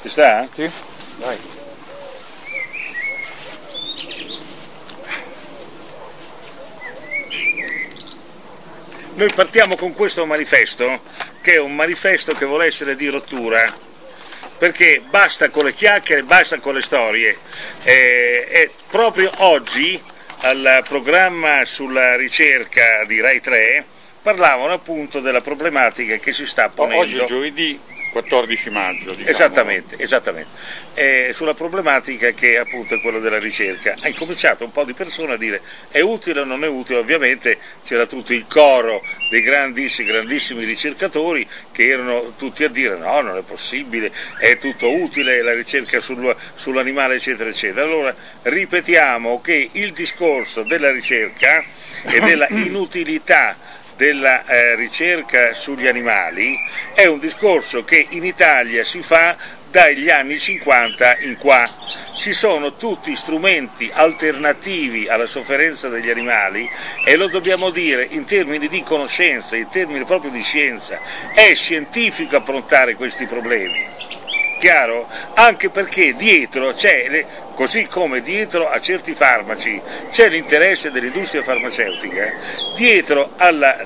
Ci sta? Sì, vai. Noi partiamo con questo manifesto, che è un manifesto che vuole essere di rottura, perché basta con le chiacchiere, basta con le storie. E proprio oggi al programma sulla ricerca di Rai 3 parlavano appunto della problematica che si sta ponendo. Oggi è giovedì 14 maggio, diciamo. Esattamente. Sulla problematica che appunto è quella della ricerca. Ha incominciato un po' di persone a dire è utile o non è utile, ovviamente c'era tutto il coro dei grandissimi ricercatori che erano tutti a dire no, non è possibile, è tutto utile la ricerca sull'animale eccetera eccetera. Allora ripetiamo che il discorso della ricerca e della inutilità della ricerca sugli animali è un discorso che in Italia si fa dagli anni 50 in qua. Ci sono tutti strumenti alternativi alla sofferenza degli animali e lo dobbiamo dire in termini di conoscenza, in termini proprio di scienza. È scientifico affrontare questi problemi, chiaro? Anche perché dietro c'è, così come dietro a certi farmaci c'è l'interesse dell'industria farmaceutica, dietro alla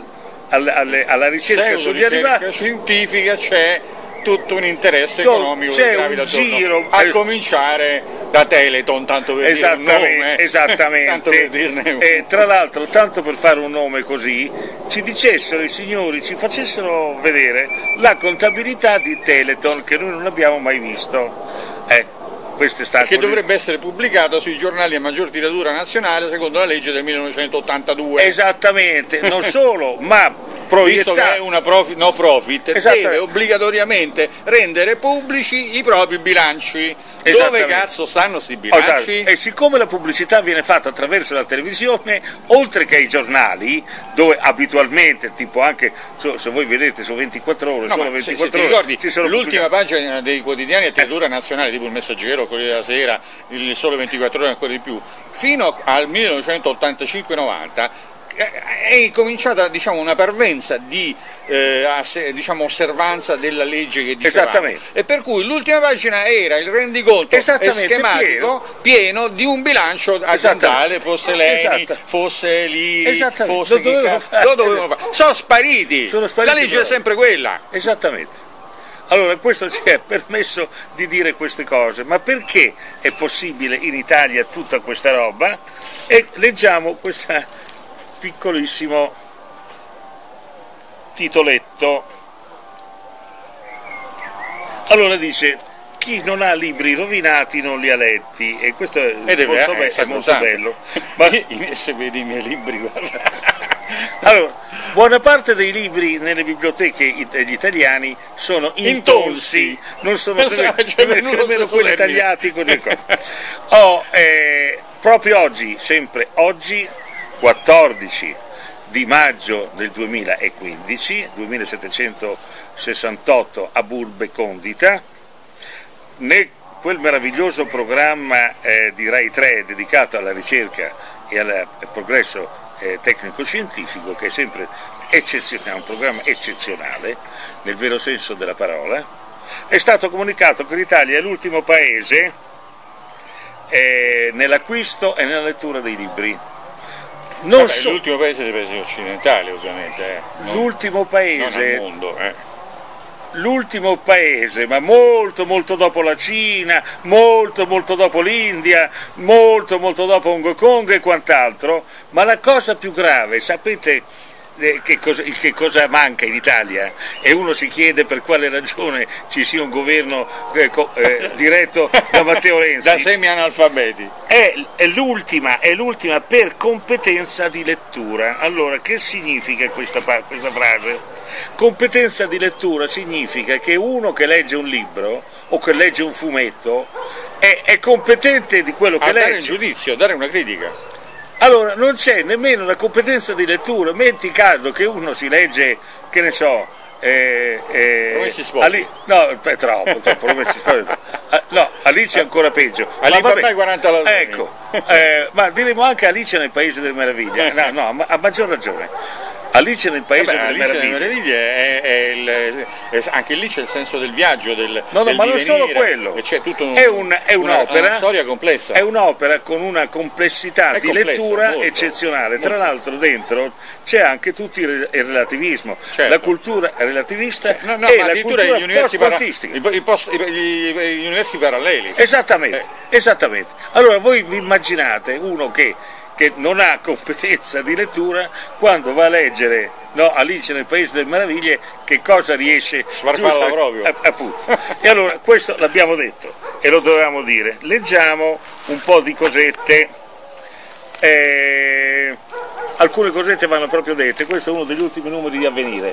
ricerca sugli animali scientifica c'è tutto un interesse economico che gravita attorno, a cominciare da Teleton, tanto per dire un nome. Esattamente. Tanto per dirne uno. E tra l'altro, tanto per fare un nome così, ci dicessero i signori, ci facessero vedere la contabilità di Teleton che noi non abbiamo mai visto. Questo è stato che dovrebbe essere pubblicata sui giornali a maggior tiratura nazionale secondo la legge del 1982. Esattamente, non solo, ma visto che è una no profit, deve obbligatoriamente rendere pubblici i propri bilanci. Dove cazzo stanno sti bilanci? E siccome la pubblicità viene fatta attraverso la televisione, oltre che ai giornali, dove abitualmente, tipo anche se voi vedete su 24 ore, solo 24 ore, ti ricordi l'ultima pagina dei quotidiani a tiratura nazionale, tipo il Messaggero, Corriere della Sera, il Sole 24 ore, ancora di più, fino al 1985-90 è cominciata, diciamo, una parvenza di osservanza della legge che dicevamo, e per cui l'ultima pagina era il rendiconto schematico pieno di un bilancio aziendale, fosse l'ENI, fosse l'IRI, fosse lo dovevano fare. Sono spariti, la legge è sempre quella. Esattamente. Allora, questo ci è permesso di dire queste cose, ma perché è possibile in Italia tutta questa roba? E leggiamo questo piccolissimo titoletto. Allora dice: chi non ha libri rovinati non li ha letti, e questo è molto bello. Ma se vedi i miei libri, guarda. Allora, buona parte dei libri nelle biblioteche degli italiani sono intonsi, non sono nemmeno quelli tagliati così. Proprio oggi, sempre oggi, 14 di maggio del 2015, 2768 a Burbe Condita, quel meraviglioso programma di Rai 3 dedicato alla ricerca e al progresso tecnico-scientifico, che è sempre eccezionale, un programma eccezionale nel vero senso della parola, è stato comunicato che l'Italia è l'ultimo paese nell'acquisto e nella lettura dei libri. L'ultimo paese dei paesi occidentali, ovviamente. L'ultimo paese. Non al mondo, L'ultimo paese, ma molto dopo la Cina, molto dopo l'India, molto dopo Hong Kong e quant'altro, ma la cosa più grave, sapete che cosa manca in Italia? E uno si chiede per quale ragione ci sia un governo diretto da Matteo Renzi. Da semi-analfabeti. È l'ultima per competenza di lettura. Allora, che significa questa frase? Competenza di lettura significa che uno che legge un libro o che legge un fumetto è competente di quello che legge. A dare un giudizio, a dare una critica. Allora, non c'è nemmeno la competenza di lettura. Metti caso che uno si legge, che ne so, Promessi Sposi. No, è troppo, Promessi Sposi. No, Alice è ancora peggio. Alibaba 40 ladroni. Ecco, ma diremo anche Alice nel Paese delle Meraviglie. No, a maggior ragione. Alice nel Paese delle Meraviglie anche lì c'è il senso del viaggio, del ma divenire, non solo quello, c'è tutto è un'opera, una storia complessa, è un'opera con una complessità di lettura molto, eccezionale, molto. Tra l'altro dentro c'è anche tutto il relativismo, certo. La cultura relativista e la cultura post-quantistica, gli universi paralleli. Esattamente. Allora voi vi immaginate uno che non ha competenza di lettura, quando va a leggere Alice nel Paese delle Meraviglie, che cosa riesce? Sfarfalla proprio. Appunto. E allora questo l'abbiamo detto e lo dovevamo dire. Leggiamo un po' di cosette. Alcune cosette vanno proprio dette. Questo è uno degli ultimi numeri di Avvenire.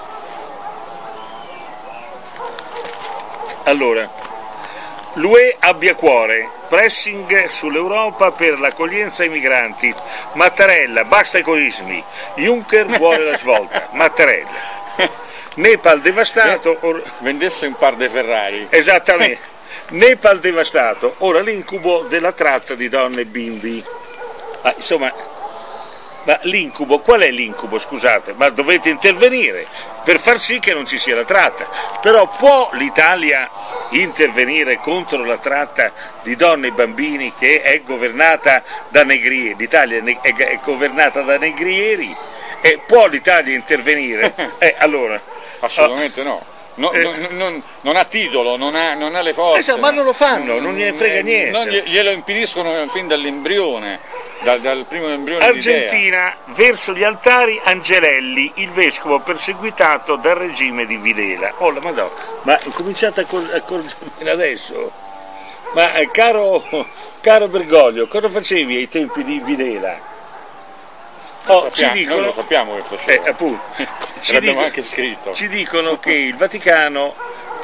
Allora, l'UE abbia cuore, pressing sull'Europa per l'accoglienza ai migranti, Mattarella, basta egoismi, Juncker vuole la svolta, Mattarella. Nepal devastato... Vendesse un par de Ferrari. Esattamente. Nepal devastato, ora l'incubo della tratta di donne e bimbi. Insomma... Ma l'incubo, qual è l'incubo? Scusate, ma dovete intervenire per far sì che non ci sia la tratta. Però può l'Italia intervenire contro la tratta di donne e bambini che è governata da negrieri? L'Italia è governata da negrieri? E può l'Italia intervenire? Allora, assolutamente no. Non ha titolo, non ha le forze. Ma non lo fanno, non gliene frega niente. Glielo impediscono fin dall'embrione. Dal primo embrione Argentina, verso gli altari Angelelli, il vescovo perseguitato dal regime di Videla. Oh la Madonna, ma cominciate a accorgermi adesso. Ma caro Bergoglio, cosa facevi ai tempi di Videla? Noi lo sappiamo che faceva. Appunto. L'abbiamo anche scritto. Ci dicono che il Vaticano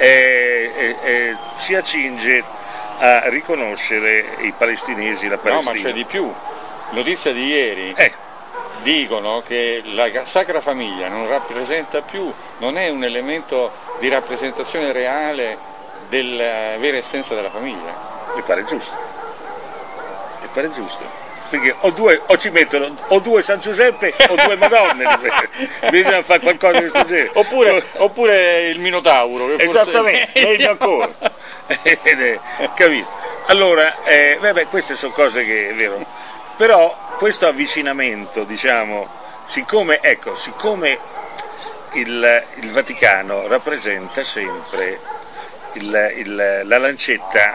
si accinge a riconoscere i palestinesi, la Palestina. No, ma c'è di più. Notizia di ieri, dicono che la Sacra Famiglia non rappresenta più, non è un elemento di rappresentazione reale della vera essenza della famiglia. Mi pare giusto. Perché o due San Giuseppe o due Madonne, bisogna fare qualcosa di questo genere. Oppure il Minotauro. Che esattamente, meglio ancora. Capito? Allora, queste sono cose che è vero. Però questo avvicinamento, diciamo, siccome il Vaticano rappresenta sempre la lancetta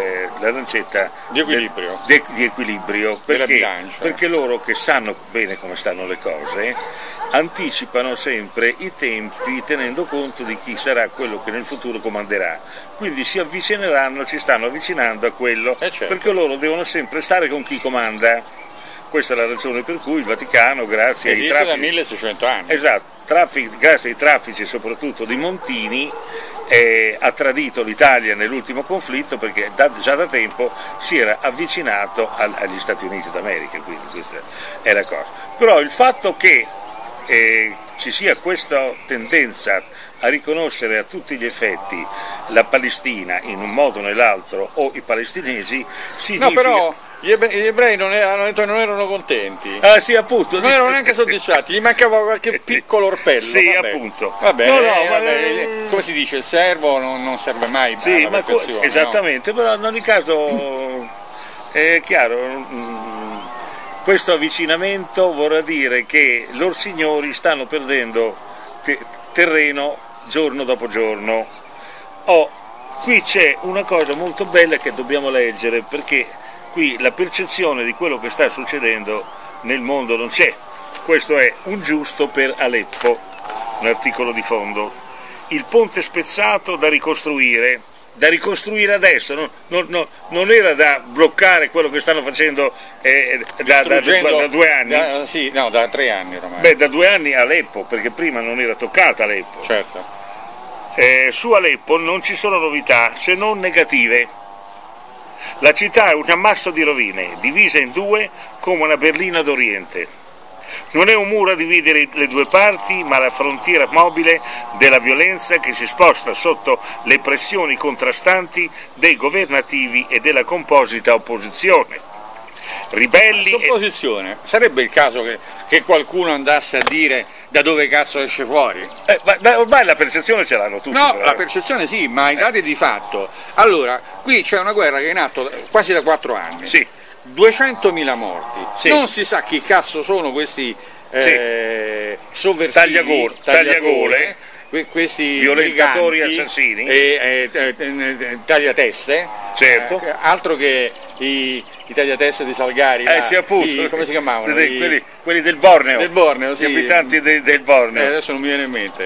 di equilibrio, di equilibrio perché loro, che sanno bene come stanno le cose, anticipano sempre i tempi tenendo conto di chi sarà quello che nel futuro comanderà, quindi si stanno avvicinando a quello, certo. Perché loro devono sempre stare con chi comanda. Questa è la ragione per cui il Vaticano, grazie ai traffici, da 1600 anni. Esatto, grazie ai traffici soprattutto di Montini, ha tradito l'Italia nell'ultimo conflitto, perché già da tempo si era avvicinato agli Stati Uniti d'America, quindi questa è la cosa. Però il fatto che ci sia questa tendenza a riconoscere a tutti gli effetti la Palestina in un modo o nell'altro, o i palestinesi, significa... No, però gli ebrei non erano contenti. Sì, appunto. Non erano neanche soddisfatti, gli mancava qualche piccolo orpello. Sì, vabbè. Appunto. Vabbè, come si dice, il servo non serve mai alla perfezione. Esattamente, no? Però in ogni caso è chiaro, questo avvicinamento vorrà dire che loro signori stanno perdendo terreno giorno dopo giorno. Qui c'è una cosa molto bella che dobbiamo leggere, perché qui la percezione di quello che sta succedendo nel mondo non c'è. Questo è un giusto per Aleppo, un articolo di fondo. Il ponte spezzato da ricostruire adesso, non era da bloccare quello che stanno facendo da 2 anni. Da 3 anni ormai. Da 2 anni Aleppo, perché prima non era toccata Aleppo. Certo. Su Aleppo non ci sono novità se non negative. La città è un ammasso di rovine, divisa in due come una Berlina d'Oriente. Non è un muro a dividere le due parti, ma la frontiera mobile della violenza che si sposta sotto le pressioni contrastanti dei governativi e della composita opposizione. ribelli. Supposizione, sarebbe il caso che qualcuno andasse a dire da dove cazzo esce fuori? Ma ormai la percezione ce l'hanno tutti. No, però. La percezione sì, ma i dati di fatto. Allora, qui c'è una guerra che è in atto quasi da 4 anni. Sì. 200.000 morti. Sì. Non si sa chi cazzo sono questi sovversivi, tagliagole, questi violentatori briganti, assassini, tagliateste, certo, altro che i tagliateste di Salgari, sì, appunto. come si chiamavano? Quelli del Borneo, del Borneo, sì. Gli abitanti del Borneo, adesso non mi viene in mente.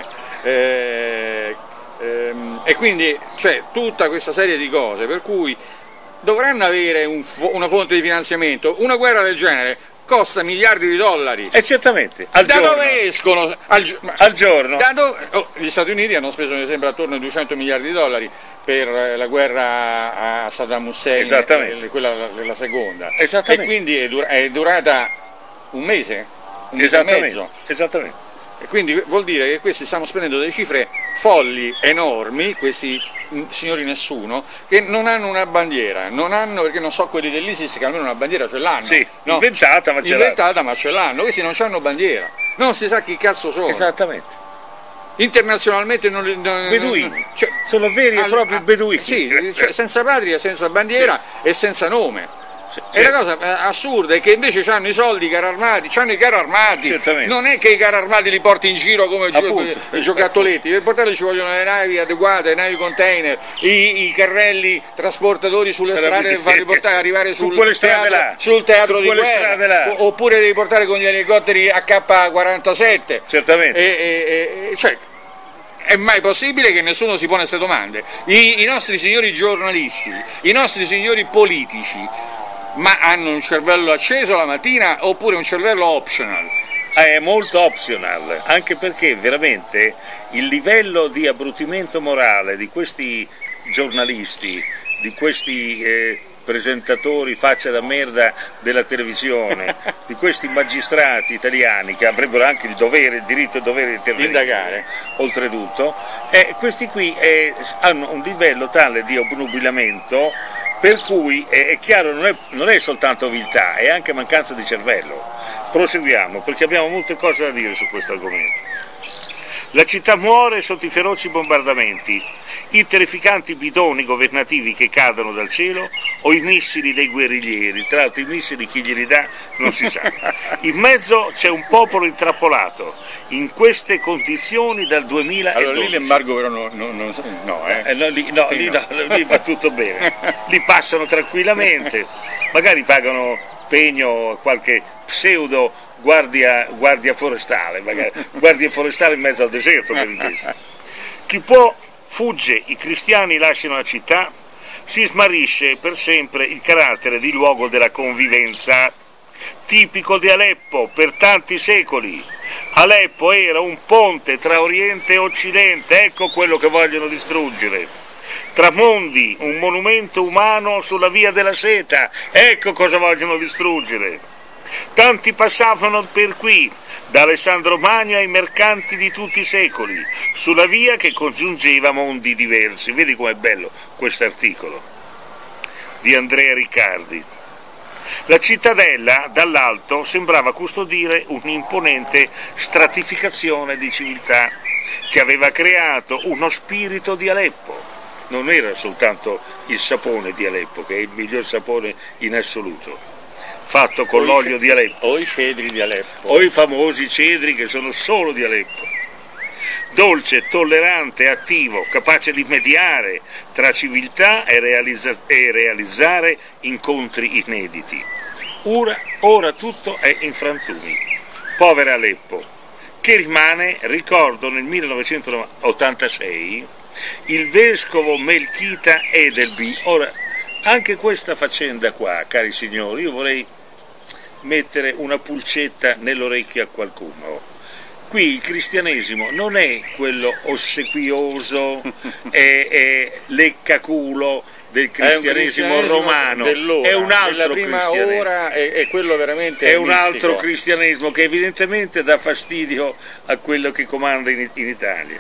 E quindi c'è tutta questa serie di cose per cui dovranno avere una fonte di finanziamento. Una guerra del genere costa miliardi di dollari. Certamente. Dove escono? Al giorno. Gli Stati Uniti hanno speso, mi sembra, attorno ai 200 miliardi di dollari per la guerra a Saddam Hussein, quella la seconda. Esattamente. E quindi è durata un mese e mezzo. Esattamente. E quindi vuol dire che questi stanno spendendo delle cifre folli, enormi, questi signori nessuno, che non hanno una bandiera, perché non so quelli dell'ISIS che almeno una bandiera ce l'hanno. Sì, no? inventata ma ce l'hanno, questi non hanno bandiera, non si sa chi cazzo sono. Esattamente. Internazionalmente beduini, sono veri e propri beduini. Sì, senza patria, senza bandiera e senza nome. E la cosa assurda è che invece hanno i soldi, i carri armati, non è che i carri armati li porti in giro come giocattoleti, per portarli ci vogliono le navi adeguate, le navi container, i carrelli trasportatori sulle strade per farli portare, arrivare sul teatro di guerra, oppure devi portare con gli elicotteri AK-47. Certamente. È mai possibile che nessuno si pone queste domande? I nostri signori giornalisti, i nostri signori politici, ma hanno un cervello acceso la mattina oppure un cervello optional? È molto optional, anche perché veramente il livello di abbrutimento morale di questi giornalisti, di questi presentatori faccia da merda della televisione, di questi magistrati italiani che avrebbero anche il diritto e il dovere di intervenire, indagare, oltretutto, questi qui hanno un livello tale di obnubilamento per cui è chiaro, non è soltanto viltà, è anche mancanza di cervello. Proseguiamo, perché abbiamo molte cose da dire su questo argomento. La città muore sotto i feroci bombardamenti, i terrificanti bidoni governativi che cadono dal cielo o i missili dei guerriglieri. Tra l'altro i missili chi glieli dà non si sa. In mezzo c'è un popolo intrappolato in queste condizioni dal 2012. Allora lì l'embargo però lì va tutto bene, lì passano tranquillamente, magari pagano pegno a qualche pseudo guardia forestale, magari guardia forestale in mezzo al deserto, per intesa. Chi può fugge, i cristiani lasciano la città, si smarrisce per sempre il carattere di luogo della convivenza, tipico di Aleppo per tanti secoli. Aleppo era un ponte tra Oriente e Occidente, ecco quello che vogliono distruggere. Tramondi, un monumento umano sulla via della seta, ecco cosa vogliono distruggere. Tanti passavano per qui, da Alessandro Magno ai mercanti di tutti i secoli, sulla via che congiungeva mondi diversi. Vedi com'è bello questo articolo di Andrea Riccardi. La cittadella dall'alto sembrava custodire un'imponente stratificazione di civiltà che aveva creato uno spirito di Aleppo. Non era soltanto il sapone di Aleppo, che è il miglior sapone in assoluto, fatto con l'olio di Aleppo, o i cedri di Aleppo, o i famosi cedri che sono solo di Aleppo. Dolce, tollerante, attivo, capace di mediare tra civiltà e realizzare incontri inediti. Ora tutto è in frantumi. Povera Aleppo, che rimane, ricordo nel 1986, il vescovo Melchita Edelby. Ora, anche questa faccenda qua, cari signori, io vorrei mettere una pulcetta nell'orecchio a qualcuno. Qui il cristianesimo non è quello ossequioso e leccaculo del cristianesimo romano, è un altro cristianesimo. Ora è quello veramente è un altro cristianesimo che evidentemente dà fastidio a quello che comanda in Italia,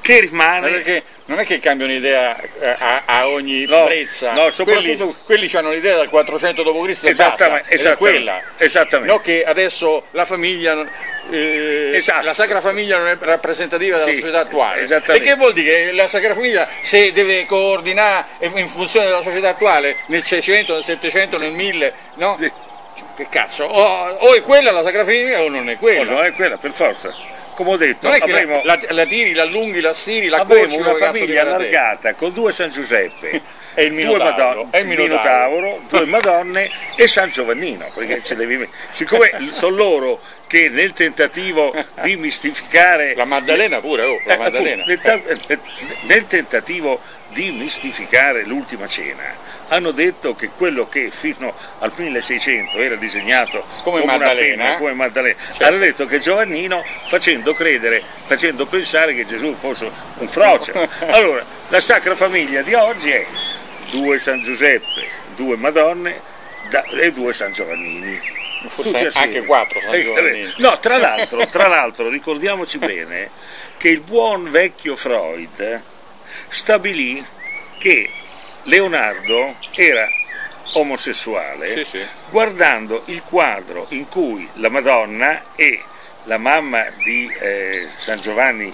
che rimane... Perché non è che cambiano idea a ogni brezza, no, soprattutto... quelli hanno l'idea dal 400 d.C. Esattamente, quella. Esattamente. No, che adesso la famiglia... la Sacra Famiglia non è rappresentativa della società attuale. E che vuol dire? Che la Sacra Famiglia se deve coordinare in funzione della società attuale nel 600, nel 700, nel 1000, no? Sì. Che cazzo? O è quella la Sacra Famiglia o non è quella? O non è quella, per forza. Come ho detto, non è che la tiri, la allunghi, la stiri, la avremo una famiglia allargata con 2 San Giuseppe, e il Minotauro, 2 Madonne e San Giovannino, perché siccome sono loro che nel tentativo di mistificare la Maddalena pure, la Maddalena. Nel tentativo di mistificare l'ultima cena hanno detto che quello che fino al 1600 era disegnato come Maddalena, certo. Hanno detto che Giovannino facendo pensare che Gesù fosse un frocio. Allora la Sacra Famiglia di oggi è 2 San Giuseppe, 2 Madonne e 2 San Giovannini. Forse anche 4 San Giovannini. No, tra l'altro ricordiamoci bene che il buon vecchio Freud stabilì che Leonardo era omosessuale, sì. Guardando il quadro in cui la Madonna e la mamma di San Giovanni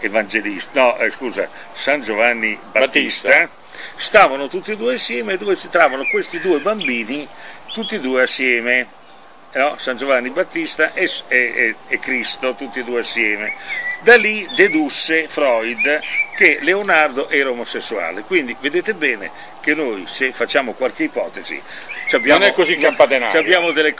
San Giovanni Battista stavano tutti e 2 assieme, dove si trovano questi 2 bambini tutti e 2 assieme, no? San Giovanni Battista e Cristo tutti e 2 assieme. Da lì dedusse Freud che Leonardo era omosessuale, quindi vedete bene che noi, se facciamo qualche ipotesi, non è così campatenario, abbiamo delle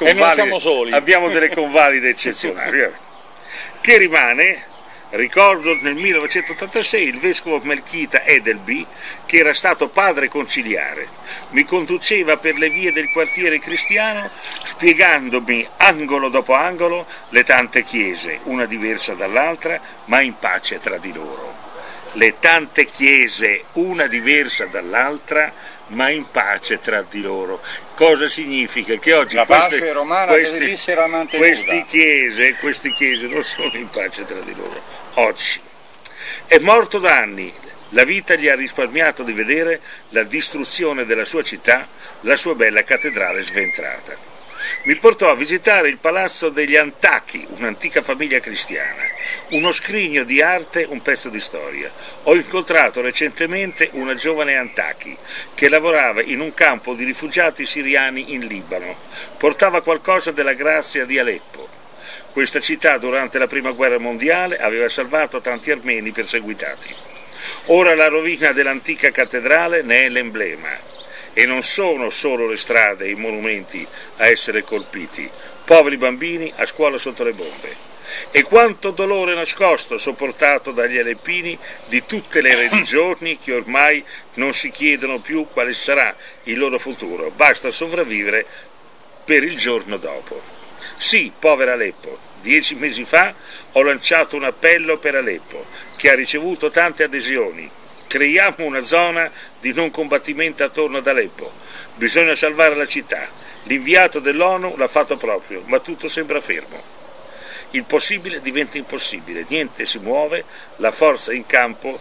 convalide eccezionali. Che rimane, ricordo nel 1986 il vescovo Melchita Edelby, che era stato padre conciliare, mi conduceva per le vie del quartiere cristiano spiegandomi angolo dopo angolo le tante chiese, una diversa dall'altra ma in pace tra di loro. Le tante chiese, una diversa dall'altra ma in pace tra di loro. Cosa significa? Che oggi la pace romana deve essere mantenuta. Queste chiese non sono in pace tra di loro oggi. È morto da anni, la vita gli ha risparmiato di vedere la distruzione della sua città, la sua bella cattedrale sventrata. Mi portò a visitare il palazzo degli Antachi, un'antica famiglia cristiana, uno scrigno di arte, un pezzo di storia. Ho incontrato recentemente una giovane Antachi che lavorava in un campo di rifugiati siriani in Libano. Portava qualcosa della grazia di Aleppo. Questa città durante la Prima Guerra Mondiale aveva salvato tanti armeni perseguitati. Ora la rovina dell'antica cattedrale ne è l'emblema. E non sono solo le strade e i monumenti a essere colpiti, poveri bambini a scuola sotto le bombe. E quanto dolore nascosto sopportato dagli aleppini di tutte le religioni che ormai non si chiedono più quale sarà il loro futuro, basta sopravvivere per il giorno dopo. Sì, povera Aleppo, 10 mesi fa ho lanciato un appello per Aleppo, che ha ricevuto tante adesioni. Creiamo una zona di non combattimento attorno ad Aleppo. Bisogna salvare la città. L'inviato dell'ONU l'ha fatto proprio, ma tutto sembra fermo. Il possibile diventa impossibile, niente si muove, le forze in campo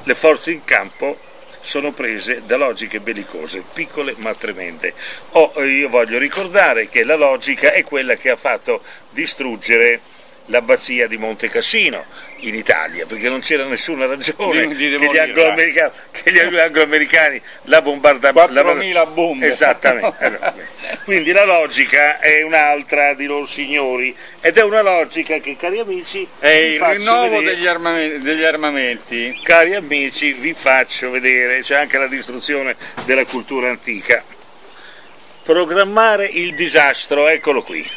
sono prese da logiche bellicose, piccole ma tremende. Io voglio ricordare che la logica è quella che ha fatto distruggere l'abbazia di Monte Cassino in Italia, perché non c'era nessuna ragione che gli angloamericani la bombardavano. 4.000 bombe. Esattamente. Quindi la logica è un'altra di loro signori, ed è una logica che, cari amici, è il rinnovo degli armamenti. Cari amici, vi faccio vedere, c'è anche la distruzione della cultura antica. Programmare il disastro, eccolo qui.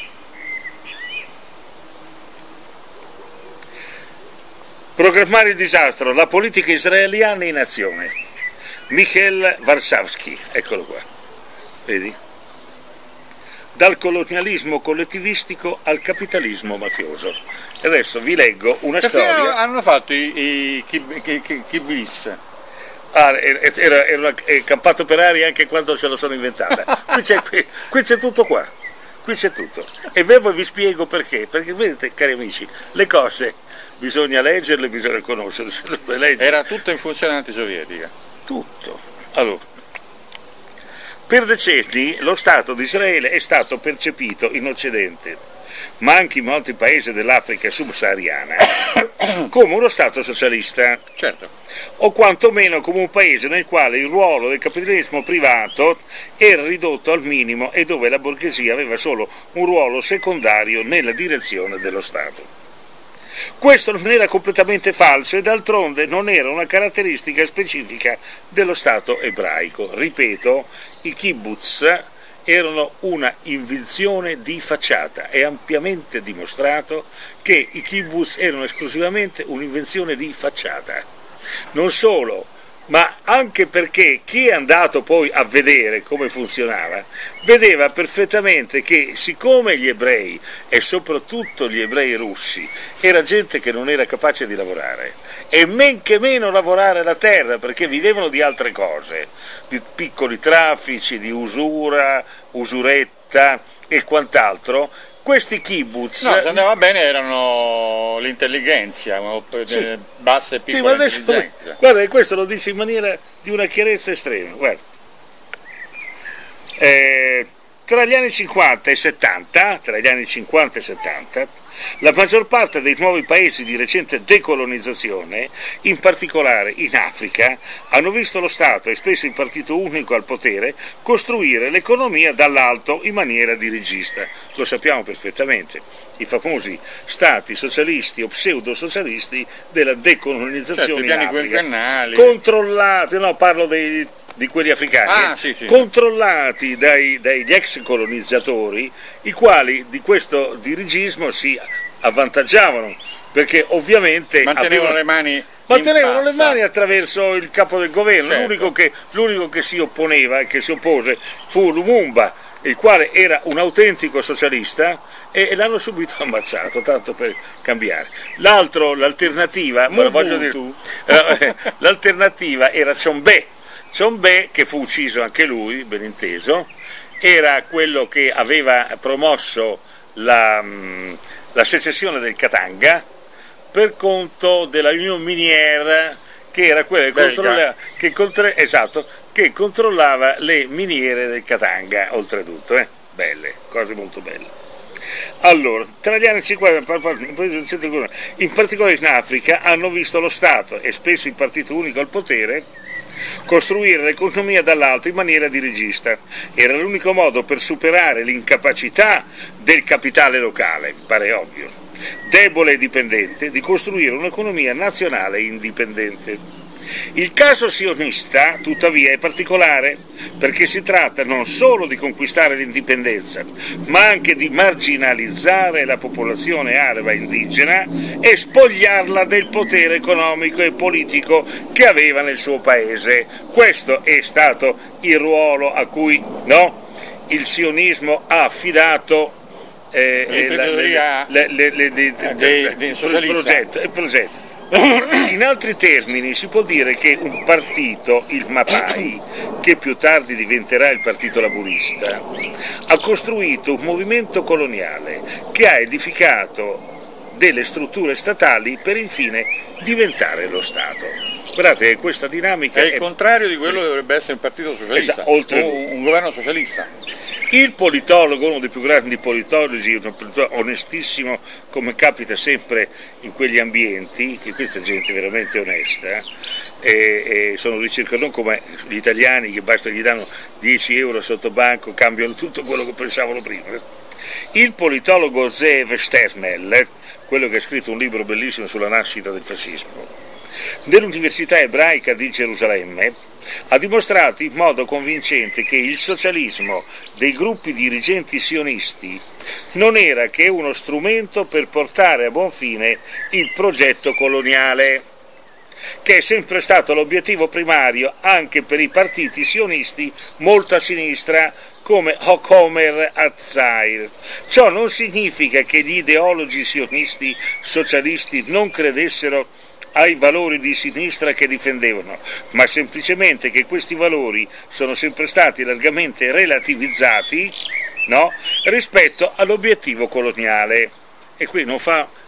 Programmare il disastro, la politica israeliana in azione. Michel Warszawski, eccolo qua, vedi? Dal colonialismo collettivististo al capitalismo mafioso. E adesso vi leggo una storia. Hanno fatto i kibbutz. Era campato per aria anche quando ce lo sono inventata. Qui c'è tutto qua. Qui c'è tutto. E vi spiego perché. Perché vedete, cari amici, le cose bisogna leggerle, bisogna conoscerle. Era tutto in funzione antisovietica. Tutto. Allora, per decenni lo Stato di Israele è stato percepito in Occidente, ma anche in molti paesi dell'Africa subsahariana, come uno Stato socialista. Certo. O quantomeno come un paese nel quale il ruolo del capitalismo privato era ridotto al minimo e dove la borghesia aveva solo un ruolo secondario nella direzione dello Stato. Questo non era completamente falso e d'altronde non era una caratteristica specifica dello Stato ebraico. Ripeto, i kibbutz erano una invenzione di facciata. È ampiamente dimostrato che i kibbutz erano esclusivamente un'invenzione di facciata. Non solo, ma anche perché chi è andato poi a vedere come funzionava, vedeva perfettamente che siccome gli ebrei, e soprattutto gli ebrei russi, era gente che non era capace di lavorare, e men che meno lavorare la terra, perché vivevano di altre cose, di piccoli traffici, di usura, usuretta e quant'altro. Questi kibbutz... No, se andava bene erano l'intelligenza, sì, bassa e piccola intelligenza. Guarda, questo lo dice in maniera di una chiarezza estrema. Guarda. Tra gli anni 50 e 70, la maggior parte dei nuovi paesi di recente decolonizzazione, in particolare in Africa, hanno visto lo Stato, e spesso il partito unico al potere, costruire l'economia dall'alto in maniera dirigista. Lo sappiamo perfettamente, i famosi stati socialisti o pseudo-socialisti della decolonizzazione, certo, in Africa, quinquennali, controllati, no, parlo di quelli africani, sì. Controllati dagli ex colonizzatori, i quali di questo dirigismo si avvantaggiavano, perché ovviamente mantenevano le mani attraverso il capo del governo. Certo. L'unico che si opponeva e che si oppose fu Lumumba, il quale era un autentico socialista, e l'hanno subito ammazzato, tanto per cambiare. L'alternativa era Tshombe, che fu ucciso anche lui, ben inteso, era quello che aveva promosso la secessione del Katanga per conto della Union Minière, che era quella che controllava le miniere del Katanga, oltretutto, belle, cose molto belle. Allora, tra gli anni 50, in particolare in Africa, hanno visto lo Stato, e spesso il partito unico al potere, costruire l'economia dall'alto in maniera dirigista. Era l'unico modo per superare l'incapacità del capitale locale, pare ovvio, debole e dipendente, di costruire un'economia nazionale indipendente. Il caso sionista, tuttavia, è particolare perché si tratta non solo di conquistare l'indipendenza, ma anche di marginalizzare la popolazione araba indigena e spogliarla del potere economico e politico che aveva nel suo paese. Questo è stato il ruolo a cui il sionismo ha affidato il progetto. In altri termini si può dire che un partito, il Mapai, che più tardi diventerà il Partito Laburista, ha costruito un movimento coloniale che ha edificato delle strutture statali per infine diventare lo Stato. Guardate che questa dinamica è il contrario di quello che dovrebbe essere un partito socialista, un governo socialista. Il politologo, uno dei più grandi politologi, onestissimo come capita sempre in quegli ambienti, che questa è gente veramente onesta, e sono ricercatori, non come gli italiani che basta gli danno 10 euro sotto banco, cambiano tutto quello che pensavano prima. Il politologo Zeev Sternel, quello che ha scritto un libro bellissimo sulla nascita del fascismo, dell'Università Ebraica di Gerusalemme, ha dimostrato in modo convincente che il socialismo dei gruppi dirigenti sionisti non era che uno strumento per portare a buon fine il progetto coloniale, che è sempre stato l'obiettivo primario anche per i partiti sionisti molto a sinistra come Homer Hatzair. Ciò non significa che gli ideologi sionisti socialisti non credessero ai valori di sinistra che difendevano, ma semplicemente che questi valori sono sempre stati largamente relativizzati rispetto all'obiettivo coloniale. E qui non fa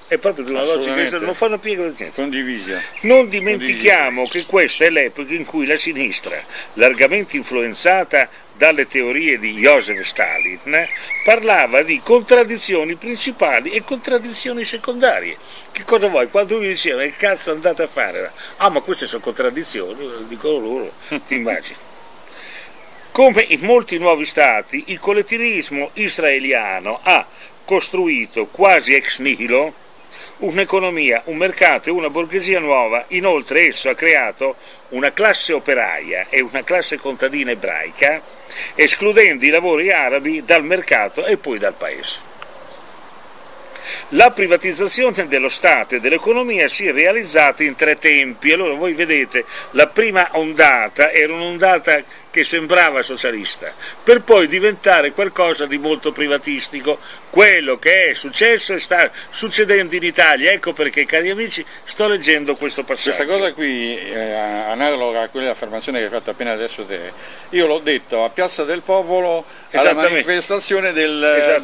è proprio di una logica, non fanno piego di niente. Condivisa. Non dimentichiamo che questa è l'epoca in cui la sinistra, largamente influenzata dalle teorie di Joseph Stalin, parlava di contraddizioni principali e contraddizioni secondarie. Che cosa vuoi? Quando uno diceva che cazzo andate a fare? Ah, ma queste sono contraddizioni, dicono loro, ti immagini. Come in molti nuovi stati, il collettivismo israeliano ha costruito quasi ex nihilo un'economia, un mercato e una borghesia nuova. Inoltre esso ha creato una classe operaia e una classe contadina ebraica, escludendo i lavori arabi dal mercato e poi dal paese. La privatizzazione dello Stato e dell'economia si è realizzata in 3 tempi. Allora voi vedete, la prima ondata era un'ondata che sembrava socialista, per poi diventare qualcosa di molto privatistico. Quello che è successo e sta succedendo in Italia. Ecco perché, cari amici, sto leggendo questo passaggio. Questa cosa qui, analoga a quell'affermazione che hai fatto appena adesso te, io l'ho detto a Piazza del Popolo alla manifestazione del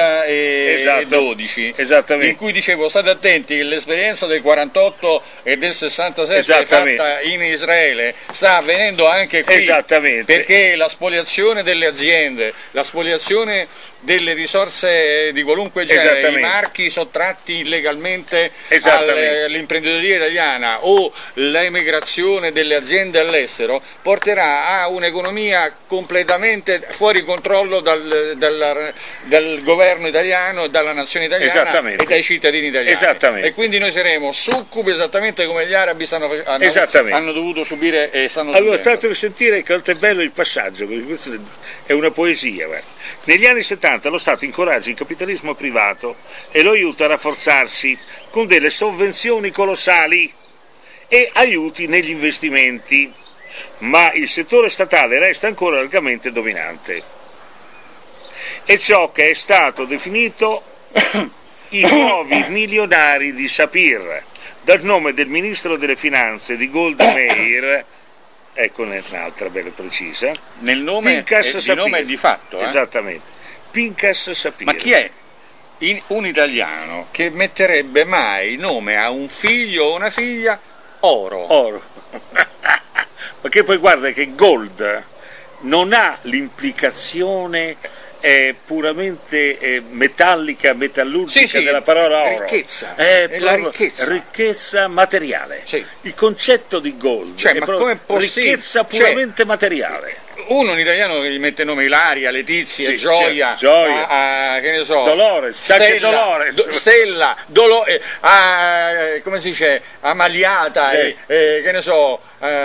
2012, in cui dicevo state attenti che l'esperienza del 48 e del 67 fatta in Israele sta avvenendo anche qui, perché la spoliazione delle aziende, la spoliazione delle risorse di qualunque genere, i marchi sottratti illegalmente all'imprenditoria italiana o l'emigrazione delle aziende all'estero porterà a un'economia completamente fuori controllo dal governo italiano e dalla nazione italiana e dai cittadini italiani. E quindi noi saremo succubi esattamente come gli arabi hanno dovuto subire e stanno subendo. Allora state a sentire quanto è bello il passaggio, perché questo è una poesia. Guarda. Negli anni 70 lo Stato incoraggia il capitalismo privato e lo aiuta a rafforzarsi con delle sovvenzioni colossali e aiuti negli investimenti, ma il settore statale resta ancora largamente dominante. È ciò che è stato definito i nuovi milionari di Sapir, dal nome del ministro delle finanze di Golda Meir. Ecco un'altra bella precisa. Nel nome, di nome di fatto. Esattamente. Pinchas Sapir. Ma chi è un italiano che metterebbe mai nome a un figlio o una figlia Oro? Perché poi guarda che Gold non ha l'implicazione puramente metallica, metallurgica della parola oro. Ricchezza. La ricchezza materiale. Sì. Il concetto di Gold è proprio ricchezza puramente materiale. Uno un italiano che gli mette nome Ilaria, Letizia, Gioia, che ne so, Dolores, Stella, come si dice, Amaliata, che ne so,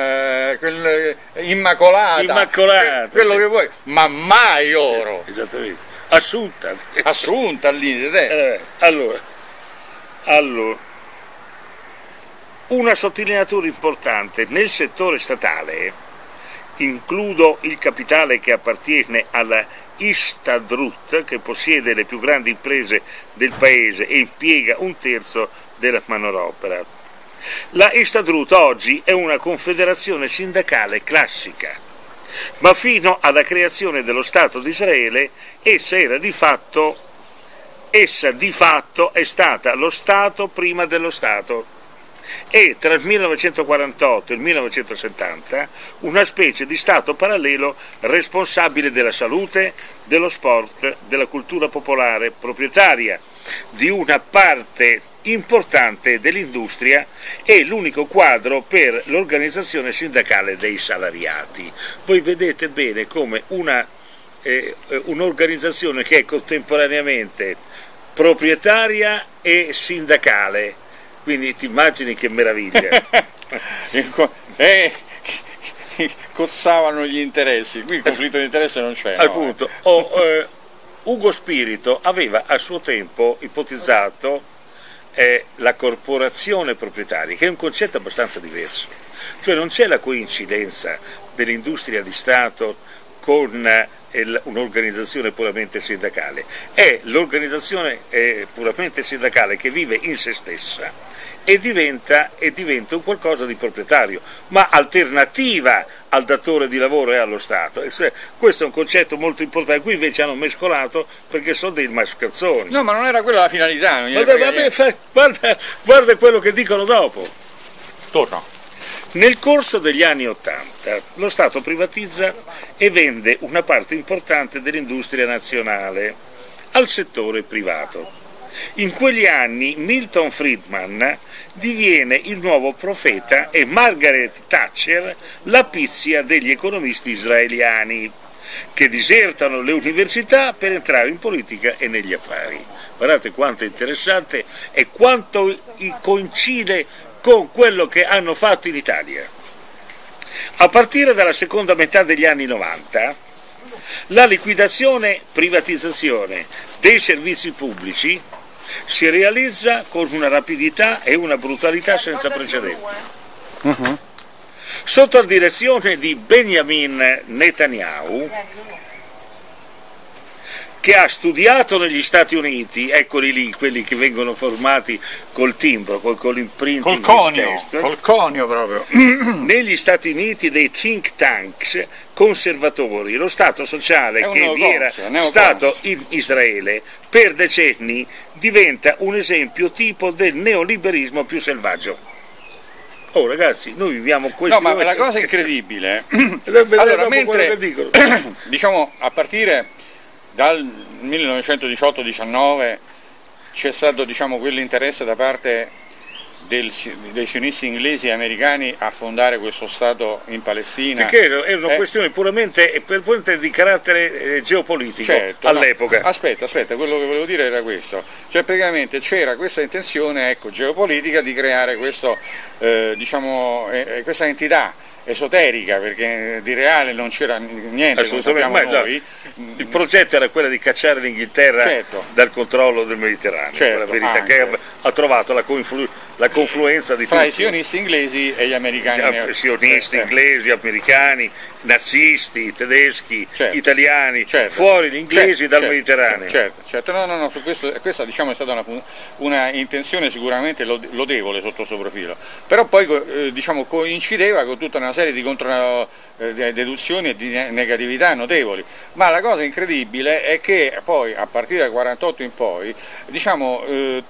Immacolata, quello che vuoi, ma mai Oro. Esattamente. Assunta lì. Allora, una sottolineatura importante: nel settore statale, includo il capitale che appartiene alla Histadrut, che possiede le più grandi imprese del paese e impiega 1/3 della manodopera. La Histadrut oggi è una confederazione sindacale classica, ma fino alla creazione dello Stato di Israele essa di fatto è stata lo Stato prima dello Stato. E tra il 1948 e il 1970 una specie di Stato parallelo responsabile della salute, dello sport, della cultura popolare, proprietaria di una parte importante dell'industria e l'unico quadro per l'organizzazione sindacale dei salariati. Voi vedete bene come un'organizzazione che è contemporaneamente proprietaria e sindacale. Quindi ti immagini che meraviglia. Cozzavano gli interessi, qui il conflitto di interesse non c'è. Appunto, Ugo Spirito aveva a suo tempo ipotizzato la corporazione proprietaria, che è un concetto abbastanza diverso. Cioè non c'è la coincidenza dell'industria di Stato con un'organizzazione puramente sindacale, è l'organizzazione puramente sindacale che vive in se stessa e diventa un qualcosa di proprietario, ma alternativa al datore di lavoro e allo Stato. Questo è un concetto molto importante. Qui invece hanno mescolato perché sono dei mascalzoni. No, ma non era quella la finalità. Guarda quello che dicono dopo. Torno. Nel corso degli anni '80 lo Stato privatizza e vende una parte importante dell'industria nazionale al settore privato. In quegli anni Milton Friedman diviene il nuovo profeta e Margaret Thatcher la pizia degli economisti israeliani che disertano le università per entrare in politica e negli affari. Guardate quanto è interessante e quanto coincide con quello che hanno fatto in Italia. A partire dalla seconda metà degli anni '90, la liquidazione-privatizzazione dei servizi pubblici si realizza con una rapidità e una brutalità senza precedenti. Sotto la direzione di Benjamin Netanyahu, che ha studiato negli Stati Uniti, eccoli lì, quelli che vengono formati col timbro, con l'imprinting col conio proprio. Negli Stati Uniti dei think tanks conservatori, lo Stato sociale che vi era stato in Israele per decenni diventa un esempio tipo del neoliberismo più selvaggio. Oh ragazzi, noi viviamo questo. No, ma la cosa incredibile. Allora, mentre diciamo a partire dal 1918-19 c'è stato, diciamo, quell'interesse da parte dei sionisti inglesi e americani a fondare questo Stato in Palestina. Perché era una questione puramente di carattere geopolitico, certo, all'epoca. No, aspetta, quello che volevo dire era questo. Cioè praticamente c'era questa intenzione, geopolitica di creare questo, questa entità esoterica, perché di reale non c'era niente, come sappiamo noi. Il progetto era quello di cacciare l'Inghilterra, certo, dal controllo del Mediterraneo, certo, la verità, che ha trovato la confluenza di fra i sionisti inglesi e gli americani. Sionisti inglesi, americani, nazisti, tedeschi, certo, italiani, certo, fuori gli inglesi, certo, dal Mediterraneo. Certo. No, su questo, questa diciamo è stata una intenzione sicuramente lodevole sotto questo profilo, però poi diciamo coincideva con tutta una serie di deduzioni e di negatività notevoli. Ma la cosa incredibile è che poi a partire dal 48 in poi, diciamo,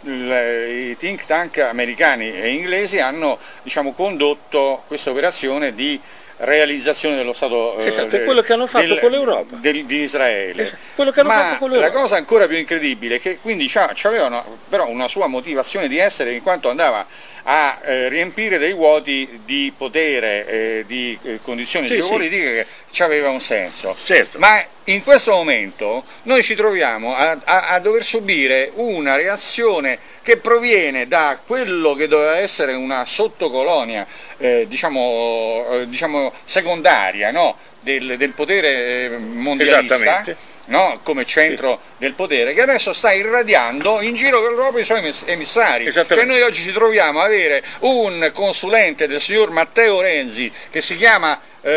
i think tank americani e inglesi hanno, diciamo, condotto questa operazione di realizzazione dello Stato, esatto, è quello che hanno fatto con l'Europa di Israele. Esatto, quello che hanno fatto con l'Europa. La cosa ancora più incredibile è che quindi avevano però una sua motivazione di essere, in quanto andava a riempire dei vuoti di potere, di condizioni geopolitiche che ci aveva un senso. Certo. Ma in questo momento noi ci troviamo a dover subire una reazione che proviene da quello che doveva essere una sottocolonia diciamo secondaria, no? del potere mondialista, no? Come centro del potere, che adesso sta irradiando in giro per l'Europa i suoi emissari. Cioè noi oggi ci troviamo a avere un consulente del signor Matteo Renzi che si chiama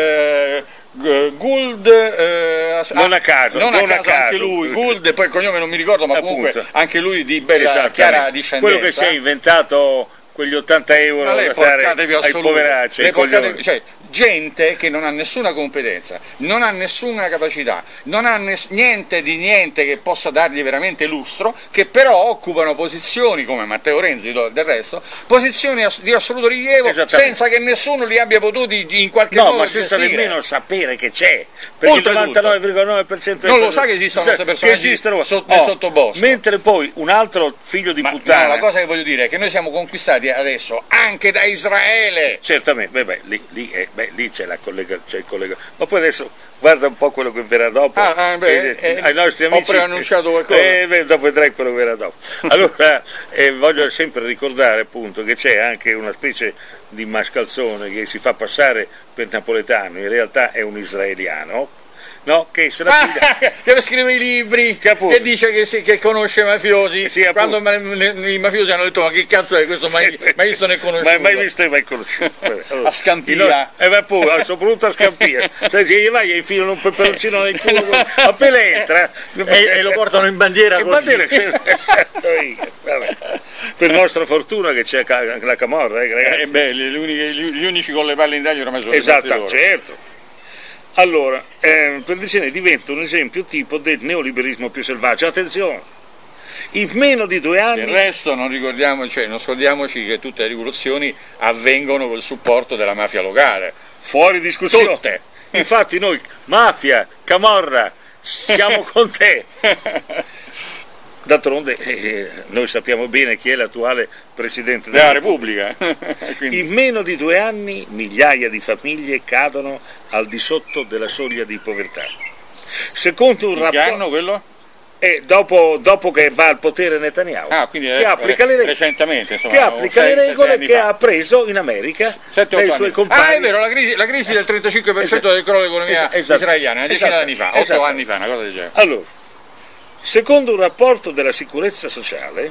Gould, non a caso anche lui, Gould, e poi il cognome non mi ricordo, ma comunque anche lui di bella chiara discendenza. Quello che si è inventato quegli 80 euro da dare ai poveracci, cioè gente che non ha nessuna competenza, non ha nessuna capacità, non ha niente che possa dargli veramente lustro, che però occupano posizioni, come Matteo Renzi del resto, posizioni di assoluto rilievo, senza che nessuno li abbia potuti in qualche modo ma senza nemmeno sapere che c'è, perché il 99,9% non lo sa che esistono queste persone nel sottobosco. Mentre poi un altro figlio di puttana. No, la cosa che voglio dire è che noi siamo conquistati adesso anche da Israele. Certamente, lì c'è il collega. Ma poi adesso guarda un po' quello che verrà dopo. Ai nostri amici. Ho preannunciato qualcosa. Dopo vedrai quello che verrà dopo. Allora, voglio sempre ricordare appunto che c'è anche una specie di mascalzone che si fa passare per napoletano, in realtà è un israeliano. No, che se la che scrive i libri, che dice che conosce i mafiosi, quando i mafiosi hanno detto ma che cazzo è questo, mai visto né conosciuto, mai visto e mai conosciuto. A Scampia, soprattutto a Scampia, se gli vai e infilano un peperoncino nel culo a Pelentra e lo portano in bandiera per nostra fortuna che c'è la camorra, ragazzi. Gli unici con le palle in taglio ormai sono certo. Allora, per decenni diventa un esempio tipo del neoliberismo più selvaggio. Attenzione, in meno di 2 anni... Del resto non scordiamoci che tutte le rivoluzioni avvengono col supporto della mafia locale. Fuori discussione. Tutte. Infatti noi, mafia, camorra, siamo con te. D'altronde noi sappiamo bene chi è l'attuale Presidente della Repubblica. In meno di 2 anni migliaia di famiglie cadono al di sotto della soglia di povertà. Secondo un rapporto... Che anno quello? Dopo che va al potere Netanyahu, quindi che applica le regole, recentemente, insomma, che applica le regole che ha preso in America dai suoi compagni. È vero, la crisi del 35% del crollo dell'economia israeliana, una decina d'anni fa, 8 anni fa, una cosa del genere. Allora, secondo un rapporto della sicurezza sociale,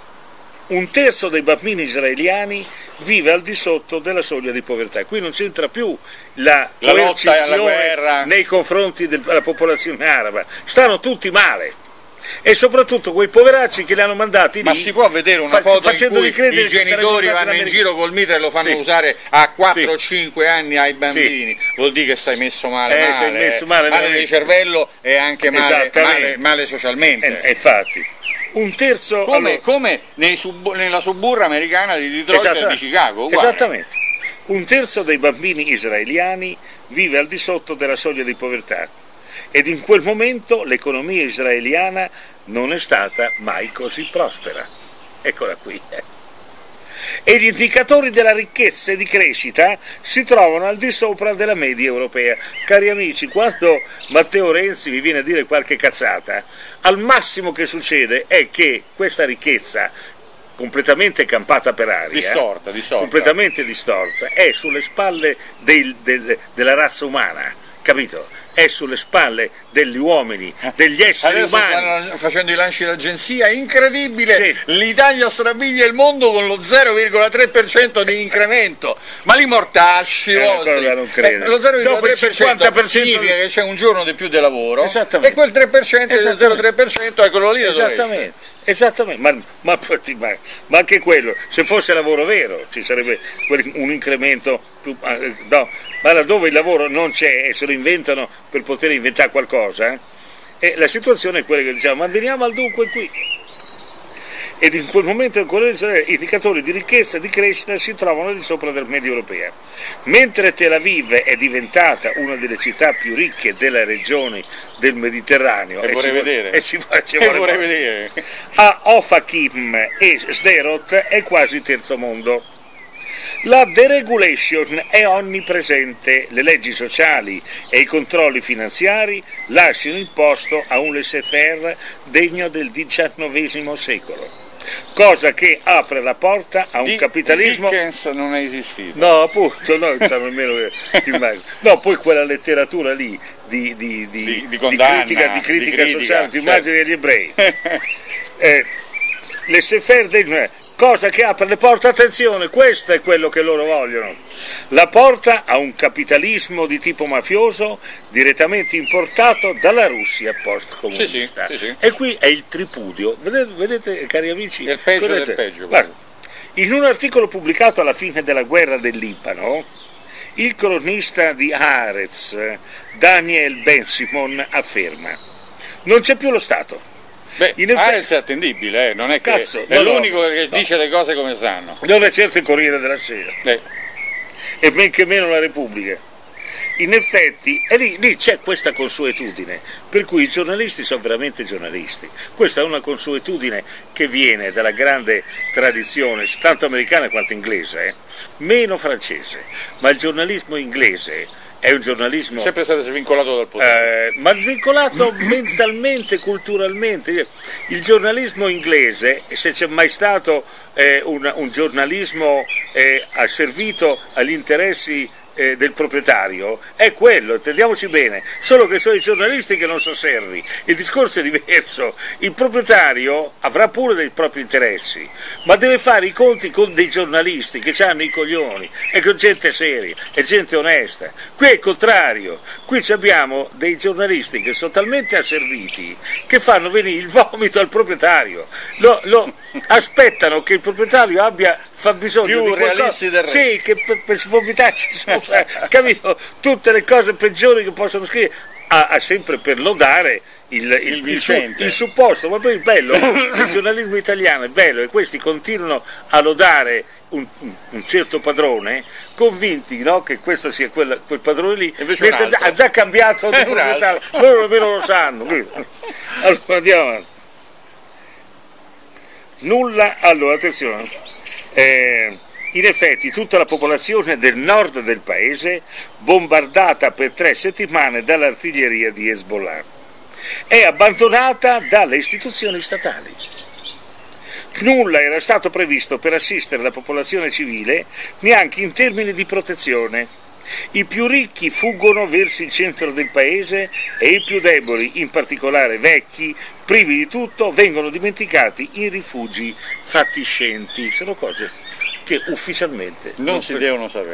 1/3 dei bambini israeliani vive al di sotto della soglia di povertà. Qui non c'entra più la coercizione nei confronti della popolazione araba, stanno tutti male. E soprattutto quei poveracci che li hanno mandati lì. Ma si può vedere una foto in cui i genitori vanno in giro col mitra e lo fanno usare a 4 o 5 anni ai bambini? Vuol dire che stai messo male, sei messo male di cervello e anche male socialmente. Infatti, 1/3 come nella suburra americana di Detroit e di Chicago, uguale. Esattamente. 1/3 dei bambini israeliani vive al di sotto della soglia di povertà. Ed in quel momento l'economia israeliana non è stata mai così prospera. Eccola qui. E gli indicatori della ricchezza e di crescita si trovano al di sopra della media europea. Cari amici, quando Matteo Renzi vi viene a dire qualche cazzata, al massimo che succede è che questa ricchezza completamente campata per aria, distorta, completamente distorta, è sulle spalle della razza umana, capito? È sulle spalle degli uomini, degli esseri umani. Stanno facendo i lanci d'agenzia, incredibile, sì. L'Italia strabiglia il mondo con lo 0,3% di incremento, ma li mortacci vostri, non credo. Lo 0,3% significa che c'è un giorno di più di lavoro e quel 3%, del 0,3% è quello lì da Esattamente, ma anche quello, se fosse lavoro vero ci sarebbe un incremento più, ma laddove il lavoro non c'è e se lo inventano per poter inventare qualcosa, e la situazione è quella che diciamo, manteniamo al dunque qui. Ed in quel momento ancora gli indicatori di ricchezza e di crescita si trovano al di sopra del medio europea. Mentre Tel Aviv è diventata una delle città più ricche della regione del Mediterraneo, a Ofakim e Sderot è quasi terzo mondo. La deregulation è onnipresente, le leggi sociali e i controlli finanziari lasciano il posto a un laissez-faire degno del XIX secolo. Cosa che apre la porta a un capitalismo... Dickens non è esistito. No, appunto, no, no, poi quella letteratura lì di critica sociale, ti immagini agli ebrei. Laissez-faire cosa che apre le porte, attenzione, questo è quello che loro vogliono, la porta a un capitalismo di tipo mafioso direttamente importato dalla Russia post-comunista. Sì. E qui è il tripudio, vedete cari amici? È il peggio del peggio. Guarda, in un articolo pubblicato alla fine della guerra del Libano, il cronista di Haaretz, Daniel Ben-Simon, afferma: non c'è più lo Stato. Haaretz è attendibile, non è che è l'unico che dice le cose come sanno. Non è certo il Corriere della Sera, e men che meno la Repubblica. In effetti, e lì c'è questa consuetudine, per cui i giornalisti sono veramente giornalisti. Questa è una consuetudine che viene dalla grande tradizione, tanto americana quanto inglese, meno francese, ma il giornalismo inglese è un giornalismo sempre stato svincolato dal potere, ma svincolato mentalmente, culturalmente. Il giornalismo inglese, se c'è mai stato un giornalismo asservito agli interessi del proprietario, è quello, intendiamoci bene, solo che sono i giornalisti che non sono servi. Il discorso è diverso, il proprietario avrà pure dei propri interessi, ma deve fare i conti con dei giornalisti che hanno i coglioni e con gente seria e gente onesta. Qui è il contrario, qui abbiamo dei giornalisti che sono talmente asserviti che fanno venire il vomito al proprietario, aspettano che il proprietario abbia fabbisogno più di realisti del re. Sì, che per vomitarci sopra, capito? Tutte le cose peggiori che possono scrivere, sempre per lodare il supposto, ma poi il bello, il giornalismo italiano è bello e questi continuano a lodare un certo padrone, convinti, no, che questo sia quel padrone lì, mentre ha già cambiato di proprietà, loro nemmeno lo sanno. Allora andiamo avanti. Allora attenzione, in effetti tutta la popolazione del nord del paese, bombardata per 3 settimane dall'artiglieria di Hezbollah, è abbandonata dalle istituzioni statali. Nulla era stato previsto per assistere la popolazione civile, neanche in termini di protezione. I più ricchi fuggono verso il centro del paese e i più deboli, in particolare vecchi, privi di tutto, vengono dimenticati in rifugi fatiscenti. Sono cose che ufficialmente non si devono sapere.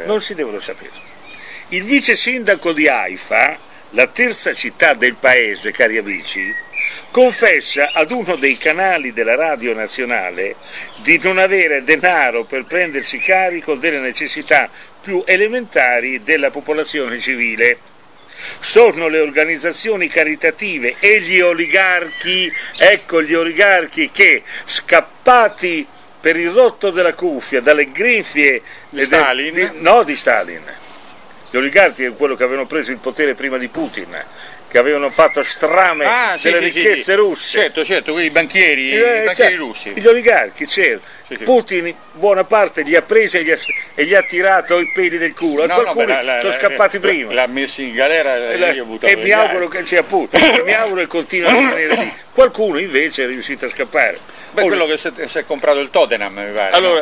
Il vice sindaco di Haifa, la terza città del paese, cari amici, confessa ad uno dei canali della radio nazionale di non avere denaro per prendersi carico delle necessità più elementari della popolazione civile. Sono le organizzazioni caritative e gli oligarchi, ecco gli oligarchi che, scappati per il rotto della cuffia dalle grinfie di Stalin. Di Stalin. Gli oligarchi è quello che avevano preso il potere prima di Putin, che avevano fatto strame delle ricchezze russe. Certo, quei banchieri, russi. Gli oligarchi, certo. Putin buona parte li ha presi e gli ha tirato i peli del culo, alcuni sono scappati prima. L'ha messo in galera e mi auguro che mi auguro che continui a rimanere lì. Qualcuno invece è riuscito a scappare. Quello che si è comprato il Tottenham, mi pare. Allora,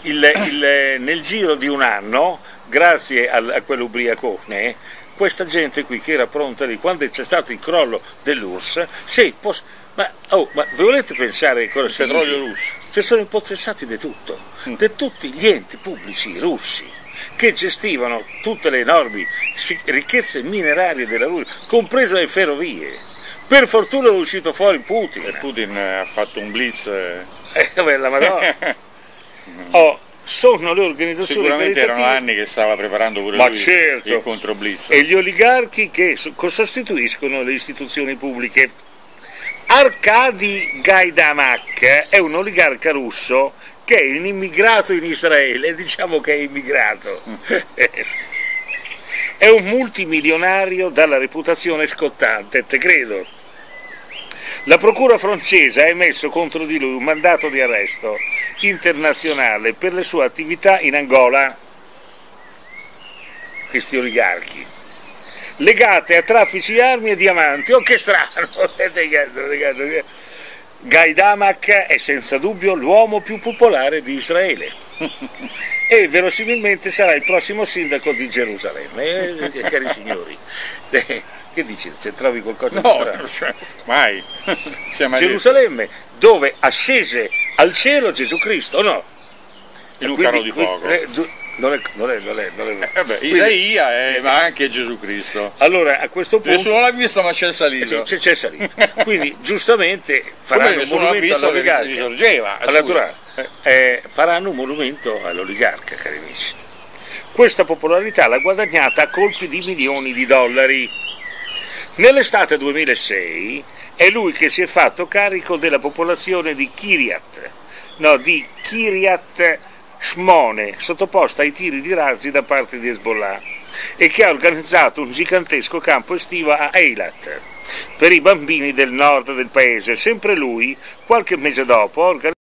nel giro di un anno, grazie a quell'ubriacone, questa gente qui che era pronta lì, quando c'è stato il crollo dell'URSS, ma volete pensare cosa significa? Petrolio russo. Si sono impossessati di tutto, di tutti gli enti pubblici russi che gestivano tutte le enormi ricchezze minerarie della Russia, comprese le ferrovie. Per fortuna è uscito fuori Putin. E Putin ha fatto un blitz. La Madonna. Sono le organizzazioni sicuramente erano anni che stava preparando pure lui il controblitz. E gli oligarchi che sostituiscono le istituzioni pubbliche. Arkady Gaidamak è un oligarca russo che è un immigrato in Israele, diciamo che è immigrato. È un multimilionario dalla reputazione scottante, te credo. La procura francese ha emesso contro di lui un mandato di arresto internazionale per le sue attività in Angola, questi oligarchi, legate a traffici di armi e diamanti. Oh, che strano! Gaidamak è senza dubbio l'uomo più popolare di Israele e verosimilmente sarà il prossimo sindaco di Gerusalemme. Cari signori, che dici? Se trovi qualcosa di strano? Mai. Gerusalemme, dove ascese al cielo Gesù Cristo, no? In un carro di fuoco. Non è. Isaia ma anche Gesù Cristo. Allora a questo punto nessuno l'ha visto, ma c'è salito. C'è salito. Quindi giustamente faranno un monumento all'oligarca. Faranno un monumento all'oligarca, cari amici. Questa popolarità l'ha guadagnata a colpi di milioni di dollari. Nell'estate 2006 è lui che si è fatto carico della popolazione di Kiryat Shmone, sottoposta ai tiri di razzi da parte di Hezbollah, e che ha organizzato un gigantesco campo estivo a Eilat per i bambini del nord del paese. Sempre lui, qualche mese dopo, ha organizzato